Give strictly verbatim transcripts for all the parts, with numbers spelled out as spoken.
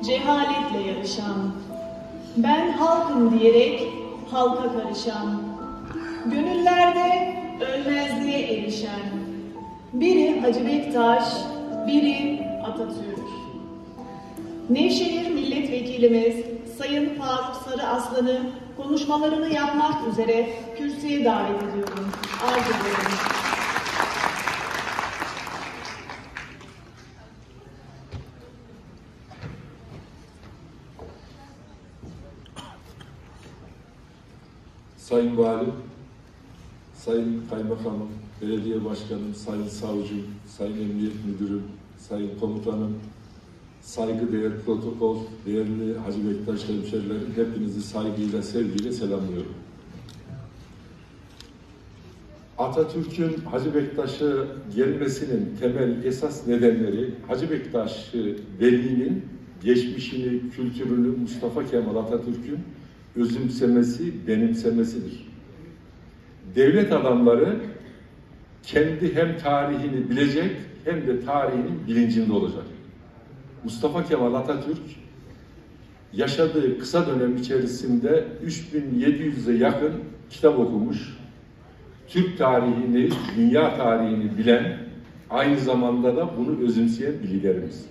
cehaletle yarışan, ben halkım diyerek halka karışan, gönüllerde ölmezliğe erişen, biri Hacı Bektaş, biri Atatürk. Nevşehir Milletvekilimiz Sayın Faruk Sarıaslan'ı konuşmalarını yapmak üzere kürsüye davet ediyorum. Arz ediyorum. Sayın Valim, Sayın Kaymakamım, Belediye Başkanım, Sayın Savcım, Sayın Emniyet Müdürüm, Sayın Komutanım, saygıdeğer protokol, değerli Hacı Bektaş hemşerilerim, hepinizi saygıyla, sevgiyle selamlıyorum. Atatürk'ün Hacı Bektaş'a gelmesinin temel esas nedenleri, Hacı Bektaş Veli'nin geçmişini, kültürünü Mustafa Kemal Atatürk'ün özümsemesi, benimsemesidir. Devlet adamları kendi hem tarihini bilecek hem de tarihinin bilincinde olacak. Mustafa Kemal Atatürk yaşadığı kısa dönem içerisinde üç bin yedi yüze yakın kitap okumuş, Türk tarihini, dünya tarihini bilen, aynı zamanda da bunu özümseyen bilgilerimiz.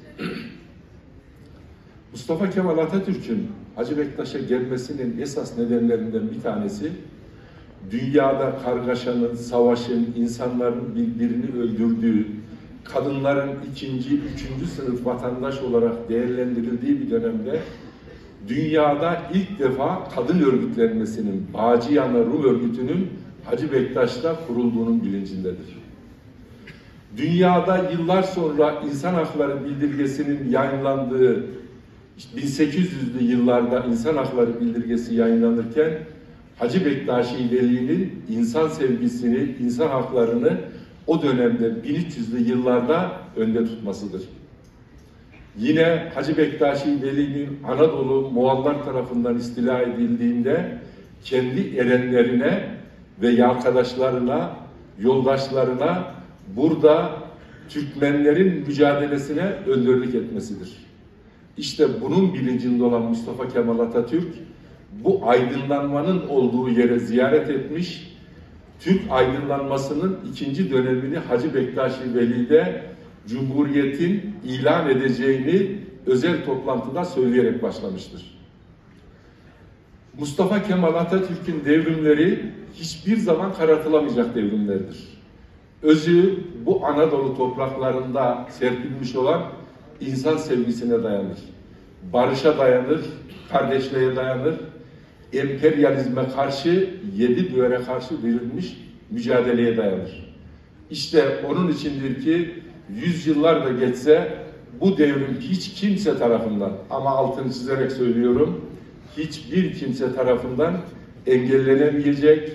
Mustafa Kemal Atatürk'ün Hacı Bektaş'a gelmesinin esas nedenlerinden bir tanesi, dünyada kargaşanın, savaşın, insanların birbirini öldürdüğü, kadınların ikinci, üçüncü sınıf vatandaş olarak değerlendirildiği bir dönemde dünyada ilk defa kadın örgütlenmesinin, Bağcıyana Rum örgütünün Hacı Bektaş'ta kurulduğunun bilincindedir. Dünyada yıllar sonra İnsan Hakları Bildirgesi'nin yayınlandığı, bin sekiz yüzlü yıllarda İnsan Hakları Bildirgesi yayınlanırken Hacı Bektaş Veli'nin insan sevgisini, insan haklarını o dönemde bin üç yüzlü yıllarda önde tutmasıdır. Yine Hacı Bektaş Veli'nin Anadolu Moğollar tarafından istila edildiğinde kendi erenlerine ve arkadaşlarına, yoldaşlarına burada Türkmenlerin mücadelesine önderlik etmesidir. İşte bunun bilincinde olan Mustafa Kemal Atatürk bu aydınlanmanın olduğu yere ziyaret etmiş, Türk aydınlanmasının ikinci dönemini Hacı Bektaş Veli'de Cumhuriyet'in ilan edeceğini özel toplantıda söyleyerek başlamıştır. Mustafa Kemal Atatürk'ün devrimleri hiçbir zaman karartılamayacak devrimlerdir. Özü bu Anadolu topraklarında serpilmiş olan insan sevgisine dayanır. Barışa dayanır, kardeşliğe dayanır, emperyalizme karşı, yedi düvere karşı verilmiş mücadeleye dayanır. İşte onun içindir ki yüzyıllar da geçse bu devrim hiç kimse tarafından, ama altını çizerek söylüyorum, hiçbir kimse tarafından engellenemeyecek,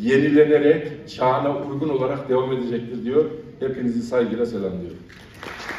yenilenerek, çağına uygun olarak devam edecektir diyor. Hepinizi saygıyla selamlıyorum.